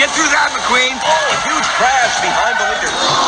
Get through that, McQueen. A huge crash behind the leader.